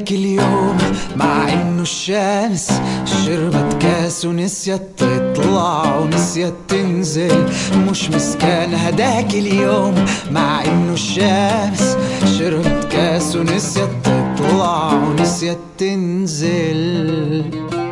هداك اليوم مع انه الشمس شربت كاس ونسيت تطلع ونسيت تنزل. مش مسكان هداك اليوم مع انه الشمس شربت كاس ونسيت تطلع ونسيت تنزل.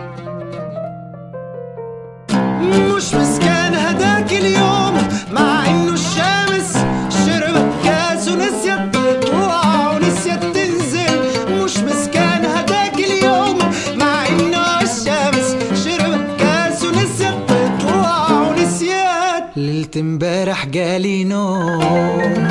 مش مسكان هداك اليوم مع انه الشمس شربت كاس ونسيت تطلع ونسيت تنزل. مش مسكان هداك اليوم مع انه الشمس شربت كاس ونسيت تطلع ونسيت. ليلة امبارح جالي نوم،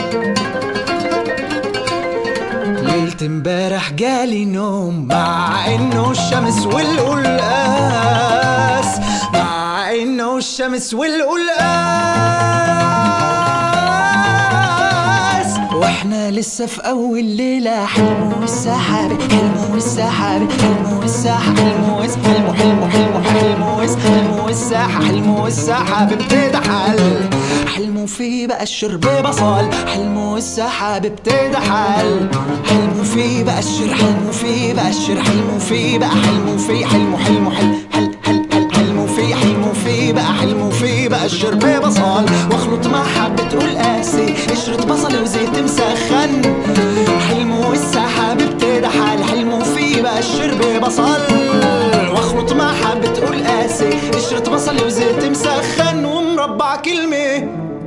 ليلة امبارح جالي نوم مع انه الشمس والقلقاس، مع انه الشمس والقلقاس. واحنا لسه في اول ليلة حلمو السحاب حلمو السحاب حلمو الساحة حلمو حلمو حلمو حلمو حلمو حلمو الساحة حلمو السحاب بتدحل. حلمو فيه بقى الشرب بصل حلمو السحاب بتدحل. حلمو فيه بقى الشر حلمو فيه بقى الشر حلمو فيه بقى حلمو فيه حلمو حلمو حل حل حل حل حلمو فيه حلمو فيه بقى حلمو فيه بقى الشرب بصل واخلط مع حبة قلقاسي قشرة بصل وزيت مسخن. حلمو السحاب بتدحل حلمو فيه بقى الشرب بصل واخلط مع حبة قلقاسي قشرة بصل وزيت مسخن. ومربع كلمة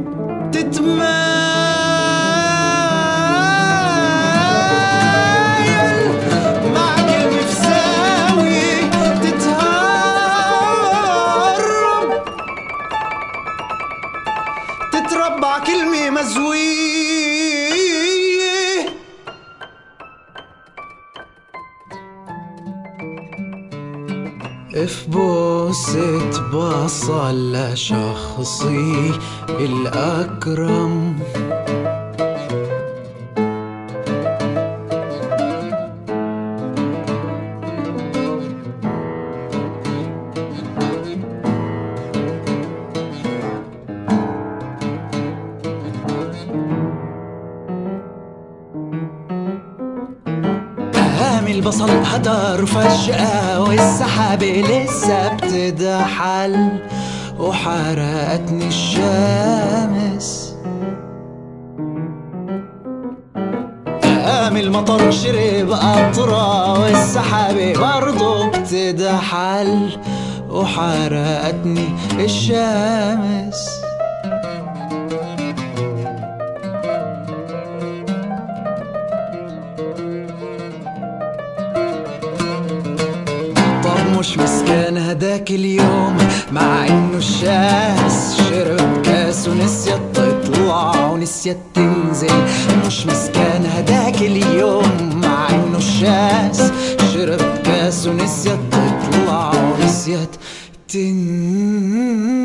تتمايل مع كلمة في زاوية تتهرب تتربع كلمة مزوية. في بوسة بصل لشخصي الأكرم البصل هدر فجأة والسحابة لسه بتدحل وحرقتني الشمس. قام المطر شرب قطرة والسحابة برضو بتدحل وحرقتني الشمس. مش مسكان هداك اليوم مع انه الشمس شرب كاس ونسيت تطلع ونسيت تنزل. مش مسكان هداك اليوم مع انه الشمس شرب كاس ونسيت تطلع ونسيت تنزل.